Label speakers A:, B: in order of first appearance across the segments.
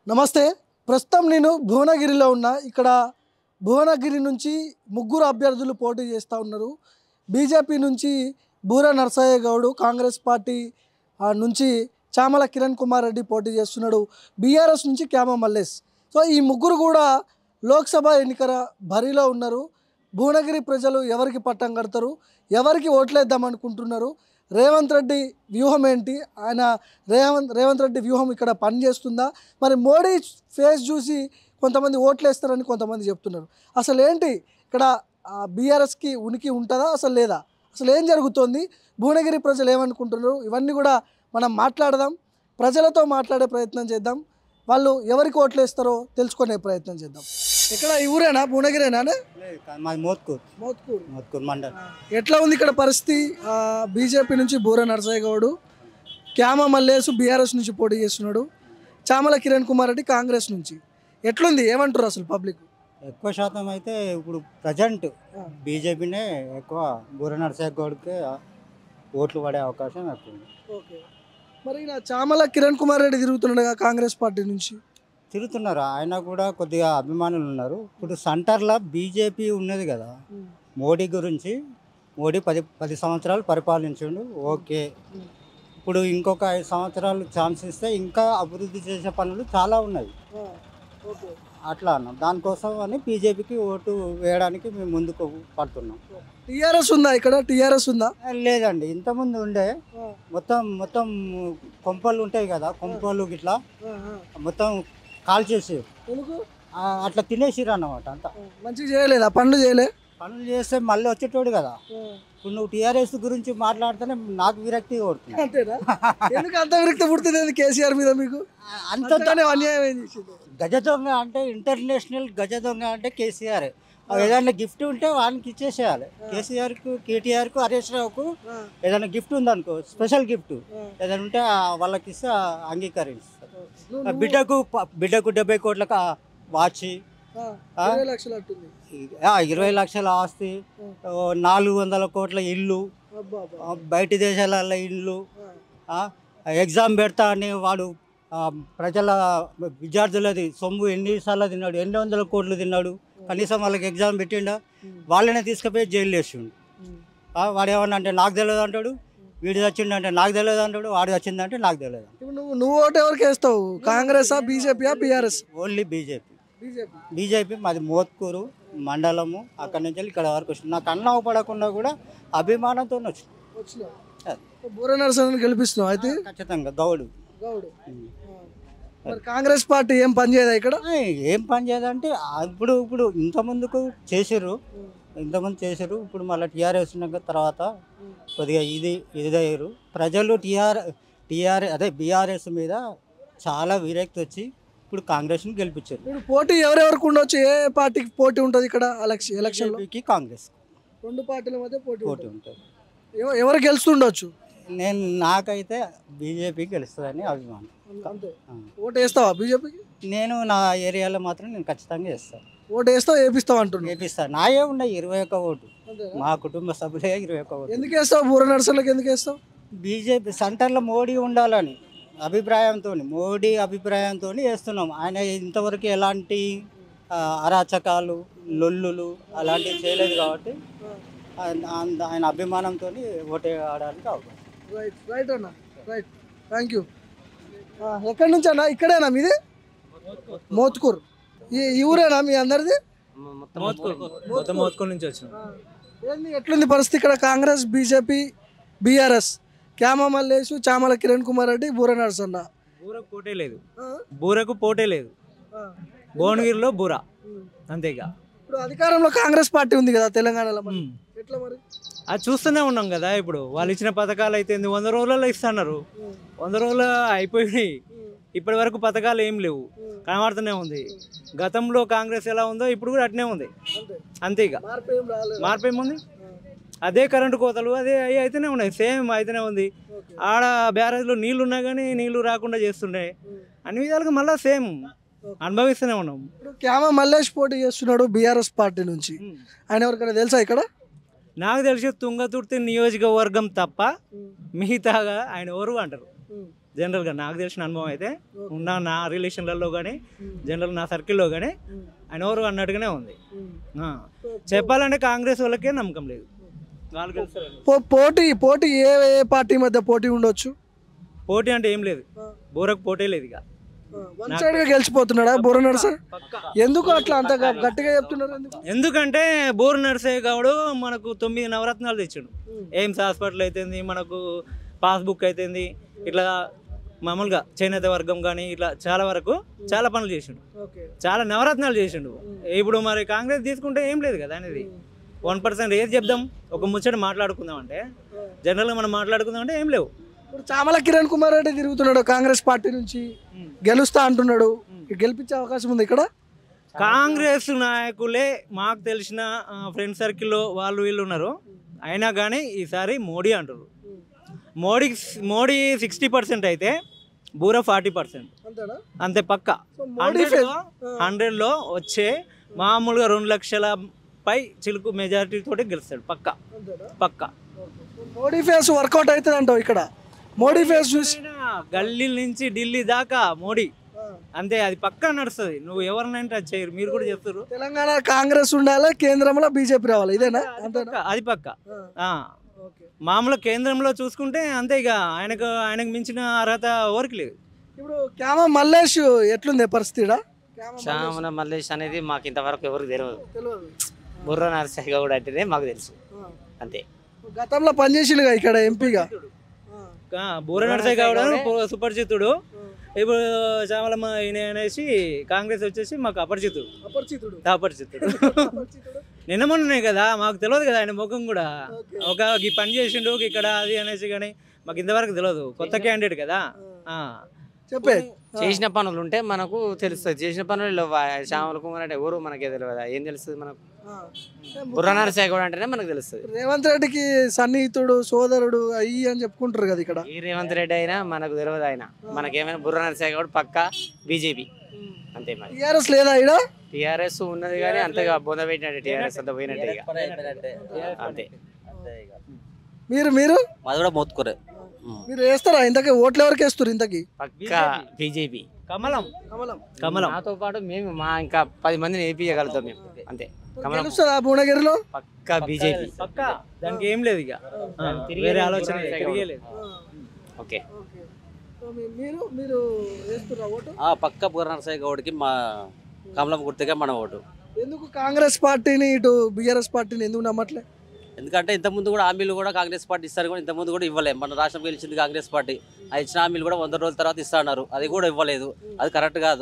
A: నమస్తే. ప్రస్తుతం నేను భువనగిరిలో ఉన్నా. ఇక్కడ భువనగిరి నుంచి ముగ్గురు అభ్యర్థులు పోటీ చేస్తూ ఉన్నారు. బీజేపీ నుంచి బూర నరసయ్య గౌడ్, కాంగ్రెస్ పార్టీ నుంచి చామల కిరణ్ కుమార్ రెడ్డి పోటీ చేస్తున్నాడు. బీఆర్ఎస్ నుంచి క్యామ మల్లేష్. సో ఈ ముగ్గురు కూడా లోక్సభ ఎన్నికల బరిలో ఉన్నారు. భువనగిరి ప్రజలు ఎవరికి పట్టం కడతారు, ఎవరికి ఓట్లేద్దాం అనుకుంటున్నారు, రేవంత్ రెడ్డి వ్యూహం ఏంటి, ఆయన రేవంత్ రెడ్డి వ్యూహం ఇక్కడ పనిచేస్తుందా, మరి మోడీ ఫేస్ చూసి కొంతమంది ఓట్లేస్తారని కొంతమంది చెప్తున్నారు. అసలు ఏంటి ఇక్కడ బీఆర్ఎస్కి ఉనికి ఉంటుందా అసలు లేదా, అసలు ఏం జరుగుతోంది, భువనగిరి ప్రజలు ఏమనుకుంటున్నారు, ఇవన్నీ కూడా మనం మాట్లాడదాం. ప్రజలతో మాట్లాడే ప్రయత్నం చేద్దాం. వాళ్ళు ఎవరికి ఓట్లేస్తారో తెలుసుకునే ప్రయత్నం చేద్దాం. ఇక్కడ ఈ ఊరేనా, భువనగిరేనా?
B: మోత్కూర్ మండల్.
A: ఎట్లా ఉంది ఇక్కడ పరిస్థితి? బీజేపీ నుంచి బూర నరసయ్య గౌడ్, క్యామ మల్లేష్ బీఆర్ఎస్ నుంచి పోటీ చేస్తున్నాడు, చామల కిరణ్ కుమార్ రెడ్డి కాంగ్రెస్ నుంచి. ఎట్లుంది, ఏమంటారు అసలు పబ్లిక్?
B: ఎక్కువ శాతం అయితే ఇప్పుడు ప్రజెంట్ బీజేపీనే ఎక్కువ, బూర నరసయ్య గౌడ్కే ఓట్లు పడే అవకాశం ఎక్కువ ఉంది.
A: ఓకే, మరి ఇలా చామల కిరణ్ కుమార్ రెడ్డి తిరుగుతున్నాడు కాంగ్రెస్ పార్టీ నుంచి.
B: తిరుగుతున్నారు, ఆయన కూడా కొద్దిగా అభిమానులు ఉన్నారు. ఇప్పుడు సెంటర్లో బీజేపీ ఉన్నది కదా, మోడీ గురించి, మోడీ 10 సంవత్సరాలు పరిపాలించిండు. ఓకే, ఇప్పుడు ఇంకొక 5 సంవత్సరాలు ఛాన్స్ ఇస్తే ఇంకా అభివృద్ధి చేసే పనులు చాలా ఉన్నాయి. అట్లా అన్నాం, దానికోసం అని బీజేపీకి ఓటు వేయడానికి మేము ముందుకు పడుతున్నాం.
A: టీఆర్ఎస్ ఉందా ఇక్కడ? టీఆర్ఎస్ ఉందా?
B: లేదండి, ఇంతకుముందు ఉండే మొత్తం కొంపలు ఉంటాయి కదా, కొంపలు గిట్లా మొత్తం కాల్ చేసేరు, అట్లా తినేసిరు అన్నమాట. అంతా
A: మంచిగా చేయలేదా? పనులు
B: చేస్తే మళ్ళీ వచ్చేటోడు కదా. ఇప్పుడు నువ్వు టీఆర్ఎస్ గురించి మాట్లాడితేనే నాకు విరక్తి కొడుతుంది.
A: ఎందుకు అంత విరక్తి పుడుతుంది కేసీఆర్ మీద మీకు? అంతనే అన్యాయం ఏం చేసింది?
B: గజ దొంగ అంటే, ఇంటర్నేషనల్ గజ దొంగ అంటే కేసీఆర్. ఏదైనా గిఫ్ట్ ఉంటే వాళ్ళకి ఇచ్చేసేయాలి. కేసీఆర్కు, కేటీఆర్కు, హరీష్ రావుకు ఏదైనా గిఫ్ట్ ఉందనుకో, స్పెషల్ గిఫ్ట్ ఏదైనా ఉంటే వాళ్ళకి ఇస్తే అంగీకరిస్తారు. బిడ్డకు 70 కోట్లకు వాచ్, 20 లక్షల ఆస్తి, 400 కోట్ల ఇల్లు, బయట దేశాల ఇల్లు, ఎగ్జామ్ పెడతా అని వాడు ప్రజల విద్యార్థులది సొమ్ము ఎన్నిసార్లు తిన్నాడు, 800 కోట్లు తిన్నాడు. కనీసం వాళ్ళకి ఎగ్జామ్ పెట్టిండా, వాళ్ళనే తీసుకుపోయి జైలు వేసిండు. వాడు ఏమన్నా అంటే నాకు తెలియదు అంటాడు, వీడు వచ్చిండంటే నాకు తెలియదు అంటాడు, వాడు వచ్చిందంటే నాకు తెలియదు.
A: నువ్వు ఓటు ఎవరికి వేస్తావు? Congress, BJP, BRS?
B: Only BJP. మాది మోత్కూరు మండలము, అక్కడి నుంచి ఇక్కడ వరకు వచ్చింది. నాకు అన్నం పడకుండా కూడా అభిమానంతో వచ్చిన
A: బూర నరసయ్యని గెలిపిస్తున్నావు అయితే?
B: ఖచ్చితంగా గౌడు.
A: మరి కాంగ్రెస్ పార్టీ ఏం పని చేయదా ఇక్కడ?
B: ఏం పని చేయదంటే ఇప్పుడు ఇంతకుముందు చేసారు, ఇప్పుడు మళ్ళీ టీఆర్ఎస్ తర్వాత కొద్దిగా ఇదయ్యారు ప్రజలు. బీఆర్ఎస్ మీద చాలా విరక్తి వచ్చి ఇప్పుడు కాంగ్రెస్ని గెలిపించారు.
A: ఇప్పుడు పోటీ ఎవరెవరికి ఉండొచ్చు? ఏ పార్టీకి పోటీ ఉంటుంది ఇక్కడ ఎలక్షన్?
B: కాంగ్రెస్.
A: రెండు పార్టీల మధ్య పోటీ
B: ఉంటుంది.
A: ఎవరు గెలుస్తుండొచ్చు?
B: నాకైతే బీజేపీ గెలుస్తుందని అభిమానం.
A: ఓటు వేస్తావా బీజేపీకి?
B: నేను నా ఏరియాలో మాత్రం నేను ఖచ్చితంగా వేస్తాను.
A: ఓటు వేస్తావు? వేపిస్తావు అంటున్నా?
B: వేపిస్తాను. నాయే ఉన్నాయి 21 ఓటు, మా కుటుంబ సభ్యులే 21 ఓటు.
A: ఎందుకు వేస్తావు? బూర నరసయ్యకి ఎందుకు వేస్తావు?
B: బీజేపీ సెంటర్లో మోడీ ఉండాలని మోడీ అభిప్రాయంతో వేస్తున్నాం. ఆయన ఇంతవరకు ఎలాంటి అరాచకాలు, లొల్లులు అలాంటివి చేయలేదు కాబట్టి ఆయన అభిమానంతో ఓటు వేయడానికి అవకాశం.
A: రైట్ అన్న, రైట్, థ్యాంక్ యూ. ఎక్కడి నుంచి అన్న? ఇక్కడేనా మీది? మోత్కూర్. ఈ ఊరేనా మీ అందరిది?
C: మోత్కూర్ నుంచి వచ్చిన.
A: ఏంది, ఎట్లుంది పరిస్థితి ఇక్కడ? Congress, BJP, BRS, Kyama Mallesh, Chamala Kiran Kumar Reddy, Bura Narasaiah.
C: బూరకు పోటే లేదు. భువనగిరిలో బూర అంతేగా.
A: ఇప్పుడు అధికారంలో కాంగ్రెస్ పార్టీ ఉంది కదా తెలంగాణలో, ఎట్లా మరి?
C: అది చూస్తూనే ఉన్నాం కదా. ఇప్పుడు వాళ్ళు ఇచ్చిన పథకాలు అయితే 100 రోజులలో ఇస్తున్నారు. 100 రోజులు అయిపోయినాయి, ఇప్పటి వరకు పథకాలు ఏం లేవు, కనబడుతూనే ఉంది. గతంలో కాంగ్రెస్ ఎలా ఉందో ఇప్పుడు కూడా అట్నే ఉంది, అంతేగా. మార్పు ఏముంది? అదే కరెంటు కోతలు అదే అయితేనే ఉన్నాయి, సేమ్ అయితేనే ఉంది. ఆడ బ్యారేజ్లో నీళ్లు ఉన్నా కానీ నీళ్లు రాకుండా చేస్తుండే, అన్ని విధాలుగా మళ్ళీ సేమ్ అనుభవిస్తూనే ఉన్నాం.
A: ఇప్పుడు క్యామ మల్లేష్ పోటీ చేస్తున్నాడు బీఆర్ఎస్ పార్టీ నుంచి. ఆయన ఎవరికైనా తెలుసా ఇక్కడ?
C: నాకు తెలిసి తుంగతుర్తి నియోజకవర్గం తప్ప మిగతాగా ఆయన ఎవరు అంటారు. జనరల్గా నాకు తెలిసిన అనుభవం అయితే నా రిలేషన్లలో కానీ జనరల్ నా సర్కిల్లో కానీ ఆయన ఎవరు అన్నట్టుగానే ఉంది. చెప్పాలంటే కాంగ్రెస్ వాళ్ళకే నమ్మకం లేదు. వాళ్ళు గెలుస్తారు.
A: పోటీ ఏ పార్టీ మధ్య పోటీ ఉండొచ్చు?
C: పోటీ అంటే ఏం లేదు, బూరకు పోటీ లేదు. ఇక
A: వన్ సైడ్ గా గెలిచిపోతున్నాడా బూర నరసయ్య? ఎందుకు అట్లా అంత గట్టిగా చెప్తున్నారు?
C: ఎందుకంటే బూర నరసయ్య గౌడు మనకు 9 నవరత్నాలు తెచ్చాడు. ఎయిమ్స్ హాస్పిటల్ అయితేంది, మనకు పాస్బుక్ అయితేంది, ఇట్లా మామూలుగా చేనేత వర్గం కానీ ఇట్లా చాలా వరకు చాలా పనులు చేసిండు, చాలా నవరత్నాలు చేసిండు. ఇప్పుడు మరి కాంగ్రెస్ తీసుకుంటే ఏం లేదు కదా అనేది. 1% ఏది చెప్దాం, ఒక ముచ్చట మాట్లాడుకుందాం అంటే జనరల్గా మనం మాట్లాడుకుందాం అంటే ఏం లేవు.
A: ఇప్పుడు చామల కిరణ్ కుమార్ రెడ్డి తిరుగుతున్నాడు కాంగ్రెస్ పార్టీ నుంచి, గెలుస్తా అంటున్నాడు. గెలిపించే అవకాశం ఉంది ఇక్కడ?
C: కాంగ్రెస్ నాయకులే మాకు తెలిసిన ఫ్రెండ్ సర్కిల్లో వాళ్ళు వీళ్ళు ఉన్నారు. అయినా కానీ ఈసారి మోడీ అంటారు. మోడీ 60% అయితే బూర 40%, అంతే పక్క. 100లో వచ్చే మామూలుగా 2 లక్షల పై చిలుకు మెజారిటీ తోటి గెలుస్తాడు పక్క.
A: మోడీ ఫేస్ వర్కౌట్ అవుతుంది అంటావు ఇక్కడ? మోడీ ఫేస్ చూసి
C: గల్లీ నుంచి ఢిల్లీ దాకా మోడీ అంతే, అది పక్కా నడుస్తుంది. నువ్వు ఎవరినంటే అది చేయరు, మీరు కూడా చెప్తారు.
A: తెలంగాణ కాంగ్రెస్ ఉండాలి, కేంద్రంలో బీజేపీ రావాలి, ఇదేనా?
C: అది పక్క. మామూలు కేంద్రంలో చూసుకుంటే అంతే. ఇక ఆయనకు మించిన అర్హత ఎవరికి లేదు.
A: ఇప్పుడు క్యామ మల్లేష్ ఎట్లుంది పరిస్థితి?
D: చామల మల్లేష్ అనేది మాకు ఇంతవరకు ఎవరికి తెలియదు. బుర్ర నరసయ్య గౌడ్ అంటేనే మాకు తెలుసు అంతే.
A: గతంలో పనిచేసిండుగా ఇక్కడ ఎంపీగా.
C: బూర నరసయ్య గౌడ్ సుపరిచితుడు. ఇప్పుడు చామల అనేసి కాంగ్రెస్ వచ్చేసి మాకు అపరిచితుడు. నిన్న మొన్ననే కదా, మాకు తెలియదు కదా ఆయన ముఖం కూడా. ఒక ఈ పని చేసిండు ఇక్కడ అది అనేసి, కానీ మాకు ఇంతవరకు తెలియదు. కొత్త క్యాండిడేట్ కదా.
A: చెప్పే
D: చేసిన పనులు ఉంటే మనకు తెలుస్తుంది. చేసిన పనులు శ్యామల కుమార్ అంటే ఎవరు మనకే తెలియదు. ఏం తెలుస్తుంది మనకు? బుర్ర నరసయ్య గౌడ్ అంటేనే మనకు తెలుస్తుంది.
A: రేవంత్ రెడ్డికి సన్నిహితుడు, సోదరుడు అయ్యి అని చెప్పుకుంటారు కదా ఇక్కడ.
D: ఈ రేవంత్ రెడ్డి అయినా మనకు తెలియదు. ఆయన మనకేమైనా బుర్ర నరసయ్య గౌడ్ పక్కా బీజేపీ అంతే. మరి
A: టీఆర్ఎస్ లేదా ఇక్కడ?
D: టీఆర్ఎస్ ఉన్నది కానీ అంతగా బొంద పెట్టినట్టు, టీఆర్ఎస్ అంతా పోయినట్టే అంతే.
A: మీరు
E: మాది కూడా మోత్తుకోరే.
A: మీరు వేస్తారా? ఇంతకీ ఓట్లు ఎవరికి వేస్తారు? ఇంతకీ
D: పక్కా బీజేపీ,
C: కమలం.
D: నాతో పాటు మేము ఇంకా 10 మందిని వేయించగలుగుతాం మేము అంతే.
A: గెలుస్తారా భువనగిరిలో?
D: పక్కా బీజేపీ,
C: పక్కా. దానికి ఏం లేదు, ఇక వేరే ఆలోచన లేదు.
D: ఓకే.
A: మీరు వేస్తారా ఓటు?
E: పక్క బూర నరసయ్య గౌడ్కి మా కమలం గుర్తుగా మన ఓటు.
A: ఎందుకు కాంగ్రెస్ పార్టీని ఇటు బీఆర్ఎస్ పార్టీని ఎందుకు నమ్మట్లే?
E: ఎందుకంటే ఇంతకుముందు కూడా హామీలు కూడా కాంగ్రెస్ పార్టీ ఇస్తారు, కూడా ఇంతకుముందు కూడా ఇవ్వలేదు. మన రాష్ట్రం గెలిచింది కాంగ్రెస్ పార్టీ. ఆ ఇచ్చిన హామీలు కూడా 100 రోజుల తర్వాత ఇస్తున్నారు, అది కూడా ఇవ్వలేదు. అది కరెక్ట్ కాదు.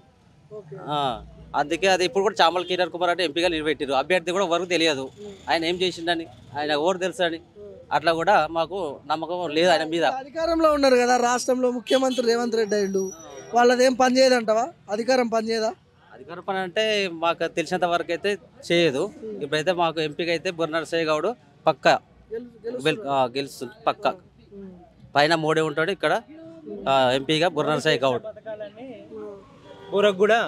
E: అందుకే అది ఇప్పుడు కూడా చామల కిరణ్ కుమార్ అంటే ఎంపీగా నిలబెట్టారు. అభ్యర్థి కూడా వరకు తెలియదు ఆయన ఏం చేసిండని, ఆయన ఎవరు తెలుసు అని. అట్లా కూడా మాకు నమ్మకం లేదు ఆయన మీద.
A: అధికారంలో ఉన్నారు కదా రాష్ట్రంలో, ముఖ్యమంత్రి రేవంత్ రెడ్డి అయ్యిండు. వాళ్ళదేం పని చేయదంటావా? అధికారం పని చేయదా?
E: అధికార పని అంటే మాకు తెలిసినంత వరకు అయితే చేయదు. ఇప్పుడైతే మాకు ఎంపీగా అయితే బుర్ర నరసయ్య గౌడ్ పక్క గెలుస్తుంది. పక్క పైన మోడీ ఉంటాడు, ఇక్కడ ఎంపీగా బుర్ర నరసయ్య గౌడ్.
C: బూరకు కూడా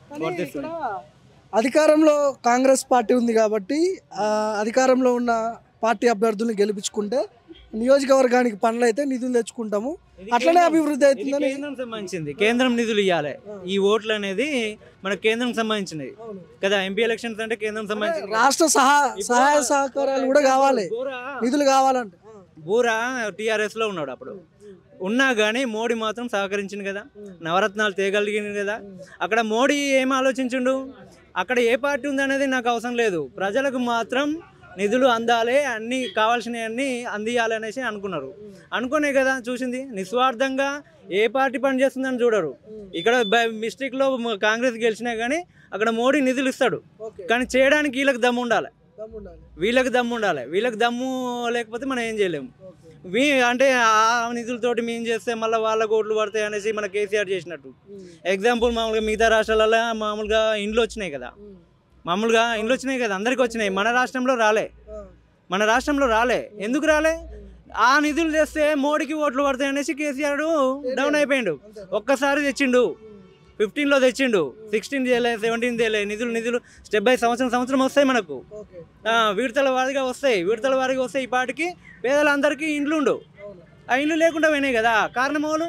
A: అధికారంలో కాంగ్రెస్ పార్టీ ఉంది కాబట్టి అధికారంలో ఉన్న పార్టీ అభ్యర్థులను గెలిపించుకుంటే నియోజకవర్గానికి పనులు అయితే నిధులు తెచ్చుకుంటాము, అట్లనే అభివృద్ధి అవుతుందని.
C: కేంద్రం సంబంధించింది, కేంద్రం నిధులు ఇవ్వాలి. ఈ ఓట్లు అనేది మన కేంద్రం సంబంధించినవి కదా. ఎంపీ ఎలక్షన్స్ అంటే కేంద్రం సంబంధించింది.
A: రాష్ట్ర సహాయ సహకారాలు కూడా కావాలి, నిధులు కావాలంటే.
C: బూరా టీఆర్ఎస్ లో ఉన్నాడు అప్పుడు, ఉన్నా కానీ మోడీ మాత్రం సహకరించింది కదా, నవరత్నాలు తేగలిగింది కదా. అక్కడ మోడీ ఏం ఆలోచించిండు, అక్కడ ఏ పార్టీ ఉందనేది నాకు అవసరం లేదు, ప్రజలకు మాత్రం నిధులు అందాలి, అన్నీ కావాల్సినవి అన్నీ అందియాలి అనేసి అనుకున్నారు. అనుకునే కదా చూసింది. నిస్వార్థంగా ఏ పార్టీ పని చేస్తుందని చూడరు. ఇక్కడ మిస్టేక్లో కాంగ్రెస్ గెలిచినా కానీ అక్కడ మోడీ నిధులు ఇస్తాడు, కానీ చేయడానికి వీళ్ళకి దమ్ము ఉండాలి. వీళ్ళకి దమ్ము లేకపోతే మనం ఏం చేయలేము. అంటే ఆ నిధులతోటి మేము చేస్తే మళ్ళీ వాళ్ళ ఓట్లు పడతాయి అనేసి మన కేసీఆర్ చేసినట్టు. ఎగ్జాంపుల్ మామూలుగా మిగతా రాష్ట్రాలలో మామూలుగా ఇండ్లు వచ్చినాయి కదా, అందరికి వచ్చినాయి. మన రాష్ట్రంలో రాలే. ఎందుకు రాలే? ఆ నిధులు తెస్తే మోడీకి ఓట్లు పడతాయి అనేసి కేసీఆర్ డౌన్ అయిపోయిండు. ఒక్కసారి తెచ్చిండు, 15లో తెచ్చిండు, 16 చేయలే, 17 చేయలే. నిధులు స్టెప్ బై సంవత్సరం వస్తాయి మనకు, విడతల వారిగా వస్తాయి. ఈ పాటికి పేదలందరికీ ఇండ్లు ఉండు, ఆ ఇండ్లు లేకుండా పోయినాయి కదా. కారణం వాళ్ళు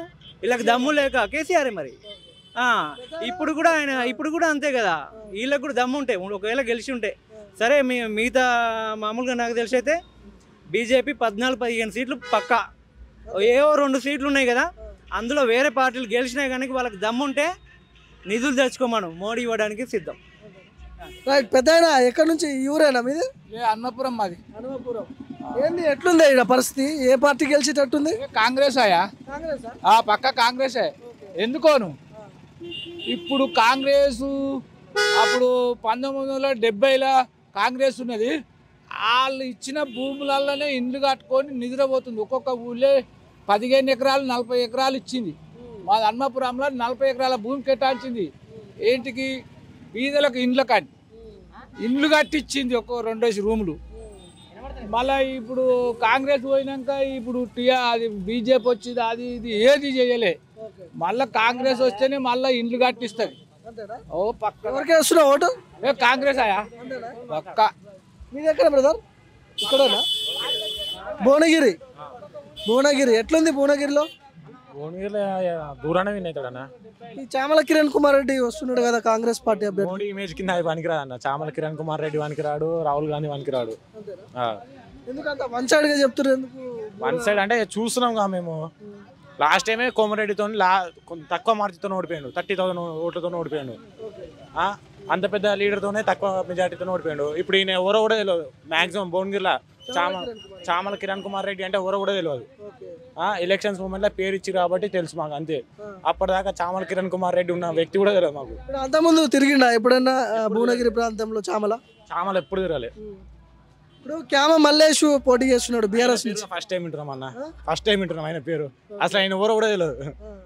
C: వీళ్ళకి దమ్ము లేక కేసీఆర్ మరి ఇప్పుడు కూడా అంతే కదా, వీళ్ళకి కూడా దమ్ము ఉంటే ఒకవేళ గెలిచి ఉంటే సరే. మిగతా మామూలుగా నాకు తెలిసి అయితే బీజేపీ 14-15 సీట్లు పక్కా, ఏవో 2 సీట్లు ఉన్నాయి కదా, అందులో వేరే పార్టీలు గెలిచినాయి కానీ వాళ్ళకి దమ్ము ఉంటే నిధులు తెచ్చుకోమను, మోడీ ఇవ్వడానికి సిద్ధం.
A: రైట్. పెద్ద ఎక్కడి నుంచి ఊరేనా మీది?
F: అన్నపురం మాది.
A: హనుమపురం. ఏంది ఎట్లుంది ఇక్కడ పరిస్థితి? ఏ పార్టీ గెలిచేటట్టుంది?
F: కాంగ్రెస్ అయ్యా,
A: కాంగ్రెస్.
F: పక్క కాంగ్రెసే. ఎందుకోను ఇప్పుడు కాంగ్రెస్ అప్పుడు 1970లో కాంగ్రెస్ ఉన్నది, వాళ్ళు ఇచ్చిన భూములలోనే ఇండ్లు కట్టుకొని నిద్రపోతుంది. ఒక్కొక్క ఊళ్ళో 15 ఎకరాలు 40 ఎకరాలు ఇచ్చింది. మా అన్నపురంలో 40 ఎకరాల భూమి కేటాయించింది. ఏంటికి? బీదలకు ఇండ్ల కానీ ఇండ్లు కట్టించింది, ఒక్కో 2 రూములు. మళ్ళీ ఇప్పుడు కాంగ్రెస్ పోయినాక ఇప్పుడు అది బీజేపీ వచ్చింది, అది ఇది ఏది చేయలే. మళ్ళీ కాంగ్రెస్ వస్తేనే మళ్ళీ ఇండ్లు కట్టిస్తుంది. ఓ పక్క
A: ఎవరికి వేస్తున్నావు ఓటు?
F: కాంగ్రెస్ అయ్యా పక్క.
A: మీది ఎక్కడ బ్రదర్? ఇక్కడనా? భువనగిరి. భువనగిరి ఎట్లుంది? భువనగిరిలో
G: దూరానే విన్నాయితాడన్నా.
A: ఈ చామల కిరణ్ కుమార్ రెడ్డి వస్తున్నాడు కదా కాంగ్రెస్ పార్టీ అభ్యర్థి.
G: మోడీ ఇమేజ్ కింద అది పనికిరాడు అన్న. చామల కిరణ్ కుమార్ రెడ్డి పనికిరాడు, రాహుల్ గాంధీ పనికిరాడు.
A: ఎందుకంత వన్ సైడ్ గా చెప్తున్నారు? ఎందుకు
G: వన్ సైడ్ అంటే చూస్తున్నాం కదా మేము. లాస్ట్ టైమే కోమరెడ్డితో తక్కువ మార్జితో ఓడిపోయాడు, 30,000 ఓట్లతో ఓడిపోయాడు. అంత పెద్ద లీడర్తోనే తక్కువ మెజార్టీతో ఓడిపోయాడు. ఇప్పుడు ఈయన ఎవరో కూడా తెలియదు మాక్సిమం భువనగిరిలో. చామల కిరణ్ కుమార్ రెడ్డి అంటే ఎవరో కూడా తెలియదు. ఎలక్షన్స్ మూమెంట్ లో పేరు ఇచ్చి కాబట్టి తెలుసు మాకు, అంతే. అప్పటిదాకా చామల కిరణ్ కుమార్ రెడ్డి ఉన్న వ్యక్తి కూడా తెలియదు మాకు.
A: అంతకుముందు తిరిగిండా ఎప్పుడన్నా భువనగిరి ప్రాంతంలో? చామల
G: ఎప్పుడు తిరగలే.
A: ఇప్పుడు క్యామ మల్లేష్ పోటీ చేస్తున్నాడు బీఆర్ఎస్ నుంచి.
G: ఫస్ట్ టైం వింటున్నాం అన్న, ఫస్ట్ టైం వింటున్నాం ఆయన పేరు. అసలు ఆయన ఎవరో కూడా తెలియదు.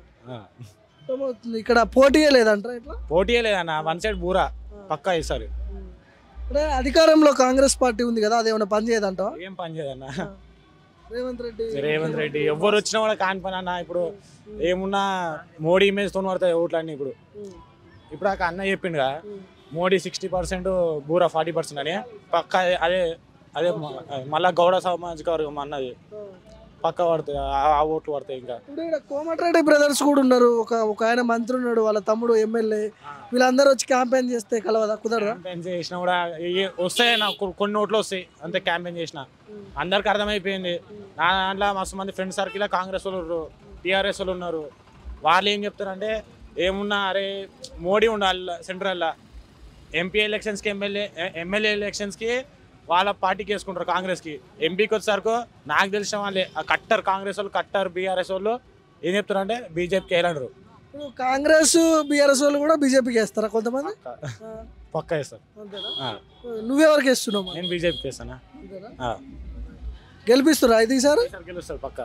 A: ఇక్కడ పోటీయే లేదంటారా? ఇట్లా
G: పోటీయే లేదన్న, వన్ సైడ్ బూరా పక్కా ఈసారి.
A: అధికారంలో కాంగ్రెస్ పార్టీ ఉంది కదా, అదేమన్నా పని చేయదంట?
G: ఏం పని చేయదన్న.
A: రేవంత్
G: రెడ్డి ఎవరు వచ్చినా కూడా కాని పని అన్న. ఇప్పుడు ఏమున్నా మోడీ ఇమేజ్ తో పడతాయి ఓట్లన్నీ. ఇప్పుడు ఆ అన్న చెప్పిండుగా మోడీ 60%, బూరా 40% అని. పక్క అదే అదే మళ్ళా గౌడ సామాజిక వర్గం అన్నది పక్క పడుతుంది, ఆ ఓట్లు పడతాయి. ఇంకా
A: కోమటిరెడ్డి బ్రదర్స్ కూడా ఉన్నారు, ఒక ఆయన మంత్రి ఉన్నాడు, వాళ్ళ తమ్ముడు ఎమ్మెల్యే. వీళ్ళందరూ వచ్చి క్యాంపెయిన్ చేస్తే కలవదా? కుదరదా?
G: క్యాంపెయిన్ చేసినా కూడా వస్తాయి, నాకు కొన్ని ఓట్లు వస్తాయి అంతే. క్యాంపెయిన్ చేసిన అందరికి అర్థమైపోయింది. నా దాంట్లో మస్తు మంది ఫ్రెండ్ సర్కిల్ కాంగ్రెస్ వాళ్ళు ఉన్నారు, టీఆర్ఎస్ వాళ్ళు ఉన్నారు. వాళ్ళు ఏం చెప్తారంటే ఏమున్నా అరే మోడీ ఉండాలి సెంట్రల్లో. ఎంపీ ఎలక్షన్స్కి ఎమ్మెల్యే ఎలక్షన్స్కి వాళ్ళ పార్టీకి వేసుకుంటారు కాంగ్రెస్కి. ఎంపీకి వచ్చేసరికి నాకు తెలిసిన వాళ్ళే కట్టర్ కాంగ్రెస్ వాళ్ళు, కట్టర్ బీఆర్ఎస్ వాళ్ళు ఏం చెప్తారు అంటే బీజేపీకి వేయాలన్నారు.
A: కాంగ్రెస్ బీఆర్ఎస్ వాళ్ళు కూడా బీజేపీకి వేస్తారా కొంతమంది?
G: పక్కా వేస్తారు.
A: నువ్వెవరికి వేస్తున్నావు?
G: నేను బీజేపీకి వేస్తానా.
A: గెలిపిస్తురా ఇది సార్?
G: గెలుస్తారు పక్కా.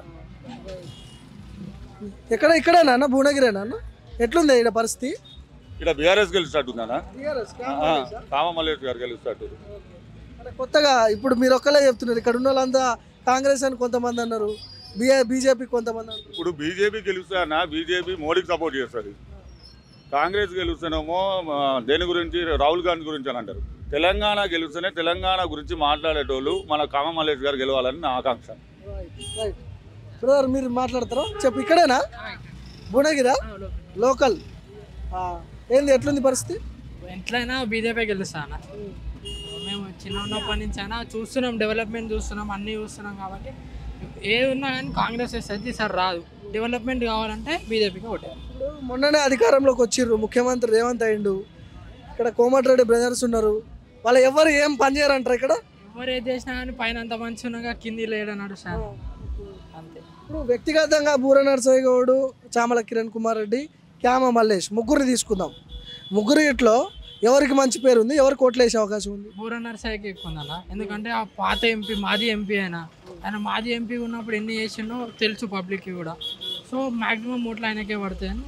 A: ఇక్కడేనా అన్న? భువనగిరేనా అన్న? ఎట్లుంది ఇక్కడ పరిస్థితి?
H: ఇక్కడ బీఆర్ఎస్ గెలుస్తాడుందా? కామ మల్లేష్ గారు గెలుస్తాడు.
A: కొత్తగా ఇప్పుడు మీరు ఒక్కలే చెప్తున్నారు, ఇక్కడ ఉన్న వాళ్ళంతా కాంగ్రెస్ అని కొంతమంది అన్నారు, బీజేపీ కొంతమంది అన్నారు.
H: ఇప్పుడు బీజేపీ గెలుస్తానా? బీజేపీ మోడీకి సపోర్ట్ చేస్తుంది. కాంగ్రెస్ గెలుస్తానేమో దేని గురించి, రాహుల్ గాంధీ గురించి అని అంటారు. తెలంగాణ గెలుస్తేనే తెలంగాణ గురించి మాట్లాడేటోళ్ళు మన కామ మల్లేష్ గారు గెలవాలని నా ఆకాంక్ష.
A: బ్రదర్ మీరు మాట్లాడతారా? చెప్పు. ఇక్కడేనా? భువనగిరా? లోకల్. ఏంది ఎట్లుంది పరిస్థితి?
I: ఎట్లయినా బీజేపీ గెలుస్తానా. మేము చిన్న ఉన్నప్పటి నుంచి అయినా చూస్తున్నాం, డెవలప్మెంట్ చూస్తున్నాం, అన్నీ చూస్తున్నాం. కాబట్టి ఏది ఉన్నా కానీ కాంగ్రెస్ వస్తుంది సార్, రాదు. డెవలప్మెంట్ కావాలంటే బీజేపీకి ఒకటే.
A: ఇప్పుడు మొన్ననే అధికారంలోకి వచ్చిర్రు, ముఖ్యమంత్రి రేవంత్ అయ్యిండు. ఇక్కడ కోమటిరెడ్డి బ్రదర్స్ ఉన్నారు, వాళ్ళు ఎవరు ఏం పని చేయరంటారు. ఇక్కడ
I: ఎవరు ఏది చేసినా కానీ పైన అంత మంచి ఉన్నాగా కింది లేడన్నాడు సార్, అంతే.
A: ఇప్పుడు వ్యక్తిగతంగా బూర నరసయ్య గౌడ్, చామల కిరణ్ కుమార్ రెడ్డి, క్యామ మల్లేష్ ముగ్గురిని తీసుకుందాం. ముగ్గురు ఇట్లో ఎవరికి మంచి పేరు ఉంది, ఎవరికి ఓట్లు వేసే అవకాశం ఉంది?
I: బూర నరసయ్యకి ఎక్కువ ఉందన్న. ఎందుకంటే ఆ పాత ఎంపీ, మాజీ ఎంపీ ఆయన మాజీ ఎంపీ ఉన్నప్పుడు ఎన్ని చేసిండో తెలుసు పబ్లిక్కి కూడా. సో మ్యాక్సిమం ఓట్లు ఆయనకే పడతాయని.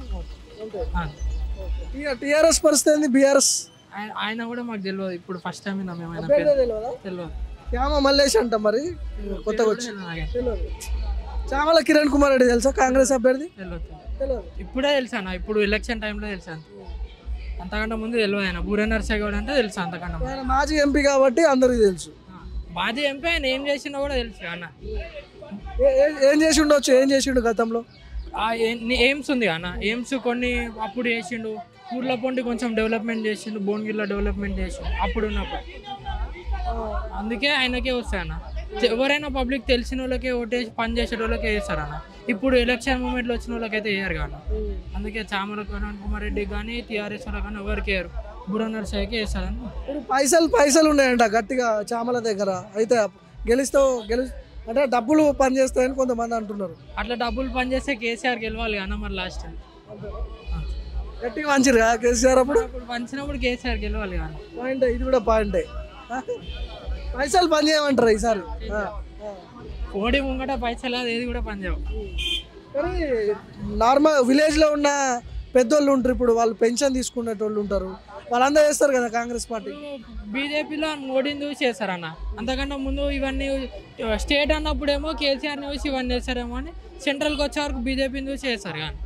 A: టీఆర్ఎస్ పరిస్థితి ఏంది? బీఆర్ఎస్
I: ఆయన కూడా మాకు తెలియదు, ఇప్పుడు ఫస్ట్ టైం తెలియదు.
A: క్యామ మల్లేష్ అంట, మరి కొత్తగా వచ్చి చామల కిరణ్ కుమార్ రెడ్డి తెలుసా కాంగ్రెస్ అభ్యర్థి?
I: తెలియదు, ఇప్పుడే తెలుసా. ఇప్పుడు ఎలక్షన్ టైంలో తెలుసా, అంతకంటే ముందు తెలియదు. ఆయన బూర నరసయ్య గౌడ్ అంటే తెలుసు, అంతకంటే
A: మాజీ ఎంపీ కాబట్టి అందరికి తెలుసు.
I: మాజీ ఎంపీ ఆయన ఏం చేసిండో కూడా తెలుసు అన్న.
A: ఏం చేసి ఉండొచ్చు? ఏం చేసిండు గతంలో?
I: ఎయిమ్స్ ఉంది అన్న, ఎయిమ్స్ కొన్ని అప్పుడు చేసిండు, ఊర్ల పొంటి కొంచెం డెవలప్మెంట్ చేసిండు, భువనగిరిలో డెవలప్మెంట్ చేసిండు అప్పుడు ఉన్నప్పుడు. అందుకే ఆయనకే వస్తాయన్న. ఎవరైనా పబ్లిక్ తెలిసిన వాళ్ళకే ఓటేసి పని చేసే వాళ్ళకే వేస్తారన్న. ఇప్పుడు ఎలక్షన్ మూమెంట్లో వచ్చిన వాళ్ళకైతే వేయరు కానీ. అందుకే చామల కిరణ్ కుమార్ రెడ్డి కానీ టీఆర్ఎస్ వాళ్ళకి కానీ ఎవరికి వేయరు, బుర్ర నర్సయ్యకి వేస్తారని.
A: ఇప్పుడు పైసలు ఉన్నాయంట గట్టిగా చామల దగ్గర, అయితే అంటే డబ్బులు పని చేస్తాయని కొంతమంది అంటున్నారు.
I: అట్లా డబ్బులు పని చేస్తే కేసీఆర్ గెలవాలి అన్న మరి లాస్ట్ టైం.
A: గట్టిగా మంచిగా కేసీఆర్ అప్పుడు
I: పంచినప్పుడు కేసీఆర్ గెలవాలి కానీ.
A: పాయింటే, ఇది కూడా పాయింటే. పైసలు పని చేయమంటారు ఈసారి.
I: కోడి ముంగట పైసలు ఏది కూడా పని చేయవు.
A: కానీ నార్మల్ విలేజ్లో ఉన్న పెద్దోళ్ళు ఉంటారు, ఇప్పుడు వాళ్ళు పెన్షన్ తీసుకునేటోళ్ళు ఉంటారు, వాళ్ళందరూ చేస్తారు కదా కాంగ్రెస్ పార్టీ.
I: బీజేపీలో మోడీని చూసి చేస్తారన్న. అంతకంటే ముందు ఇవన్నీ స్టేట్ అన్నప్పుడేమో కేసీఆర్ని చూసి ఇవన్నీ చేస్తారేమో అని, సెంట్రల్కి వచ్చే వరకు బీజేపీని చూసి చేస్తారు కానీ.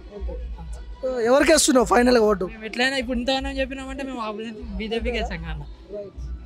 A: ఎవరికి వేస్తున్నావు ఫైనల్గా ఓటు?
I: మేము ఎట్లయినా ఇప్పుడు ఇంతగానో చెప్పినామంటే మేము బీజేపీకి వేసాం కానీ.